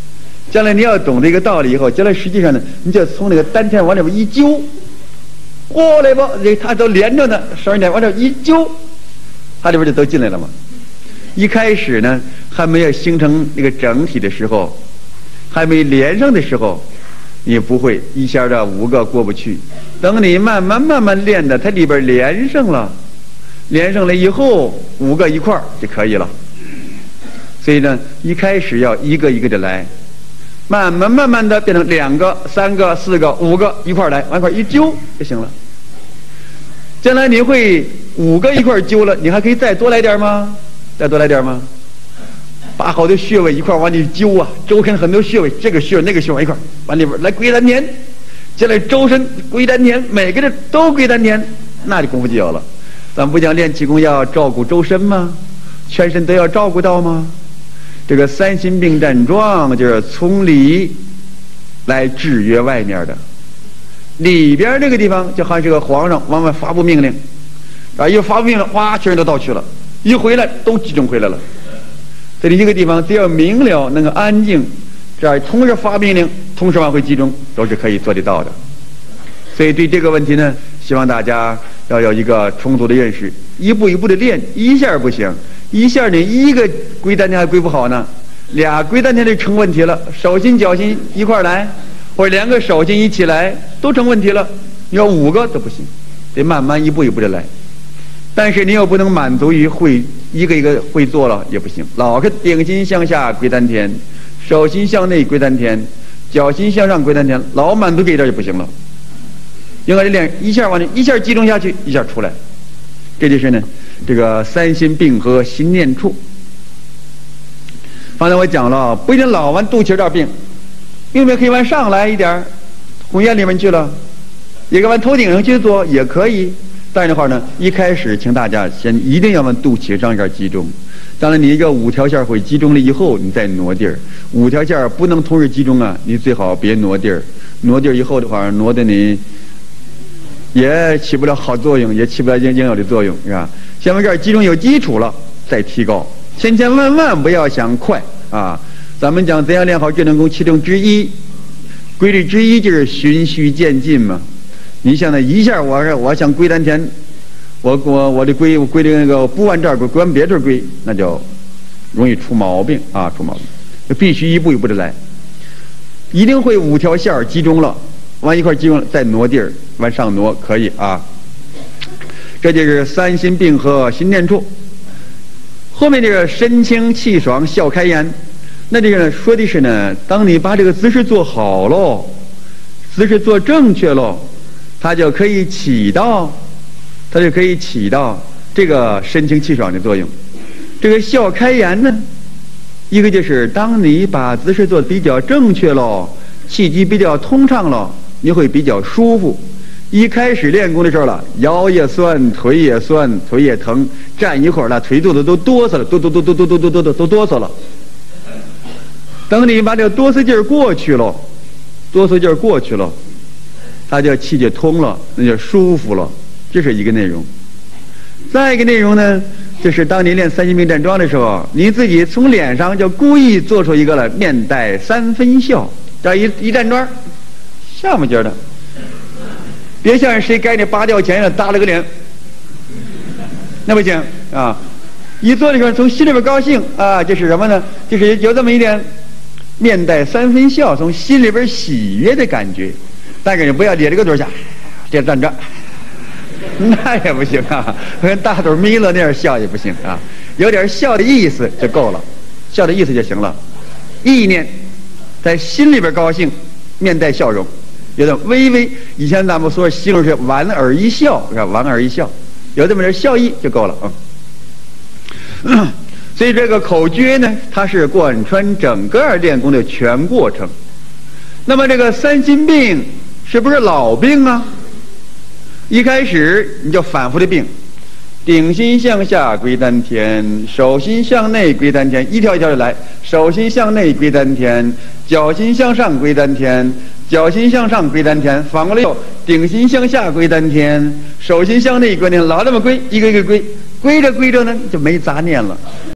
将来你要懂这个道理以后，将来实际上呢，你就从那个丹田往里边一揪，过来吧，这它都连着呢，十二点往这一揪，它里边就都进来了嘛。一开始呢，还没有形成那个整体的时候，还没连上的时候，你不会一下这五个过不去。等你慢慢慢慢练的，它里边连上了，连上了以后，五个一块儿就可以了。所以呢，一开始要一个一个的来，慢慢慢慢的变成两个、三个、四个、五个一块儿来，往一块儿一揪就行了。将来你会五个一块儿揪了，你还可以再多来点吗？再多来点吗？把好多穴位一块往里揪啊，周身很多穴位，这个穴那个穴往一块往里边来归丹田，将来周身归丹田，每个人都归丹田，那就功夫就有了。咱不讲练气功要照顾周身吗？全身都要照顾到吗？这个三心并站桩就是从里来制约外面的，里边这个地方就好像是个皇上往外发布命令，啊，一发布命令，哇，全人都到去了。一回来都集中回来了，这里一个地方只要明了能够安静，这样同时发命令，同时往回集中，都是可以做得到的。所以对这个问题呢，希望大家要有一个充足的认识，一步一步的练，一下不行，一下你一个归丹田还归不好呢，俩归丹田就成问题了，手心脚心一块来，或者两个手心一起来都成问题了，你要五个都不行，得慢慢一步一步的来。但是你又不能满足于会一个一个会做了也不行，老是顶心向下归丹田，手心向内归丹田，脚心向上归丹田，老满足这一点就不行了。应该是练一下往里一下集中下去，一下出来，这就是呢这个三心并合心念处。刚才我讲了，不一定老往肚脐这儿并，并不可以往上来一点，红眼里面去了，也可以往头顶上去做，也可以。但是的话呢，一开始请大家先一定要往肚脐上这集中。当然，你一个五条线会集中了以后，你再挪地儿。五条线不能同时集中啊，你最好别挪地儿。挪地儿以后的话，挪的你也起不了好作用，也起不了应应有的作用，是吧？先往这儿集中有基础了，再提高。千千万万不要想快啊！咱们讲怎样练好这练功，其中之一规律之一就是循序渐进嘛。你现在一下我我想归丹田，我我我的归我归的那个不往这儿归，归往别处归，那就容易出毛病啊，出毛病。必须一步一步的来，一定会五条线集中了，往一块集中了，再挪地儿，往上挪可以啊。这就是三心并合心念处。后面这个神清气爽笑开颜，那这个说的是呢，当你把这个姿势做好喽，姿势做正确喽，它就可以起到，它就可以起到这个神清气爽的作用。这个笑开颜呢，一个就是当你把姿势做得比较正确喽，气机比较通畅了，你会比较舒服。一开始练功的时候了，腰也酸，腿也酸，腿也疼，站一会儿了，腿肚子都哆嗦了，哆哆哆哆哆哆哆哆哆都哆嗦了。等你把这个哆嗦劲儿过去了，哆嗦劲儿过去了，它就气就通了，那就舒服了。这是一个内容。再一个内容呢，就是当你练三心并站桩的时候，你自己从脸上就故意做出一个了，面带三分笑，这一一站桩，下么劲儿的。别像谁给你拔掉钱了，搭了个脸，那不行啊！一做的时候从心里边高兴啊，这是什么呢？就是有这么一点面带三分笑，从心里边喜悦的感觉。但是你不要咧着个嘴下，这站着，那也不行啊，跟大肚弥勒那样笑也不行啊，有点笑的意思就够了，笑的意思就行了。意念在心里边高兴，面带笑容。有点微微，以前咱们说形容是莞尔一笑，是吧？莞尔一笑，有这么点笑意就够了啊。嗯、所以这个口诀呢，它是贯穿整个练功的全过程。那么这个三心并是不是老病啊？一开始你就反复的并，顶心向下归丹田，手心向内归丹田，一条一条的来，手心向内归丹田，脚心向上归丹田。脚心向上归丹田，反过来又顶心向下归丹田，手心向内归丹田，老这么归，一个一个归，归着归着呢就没杂念了。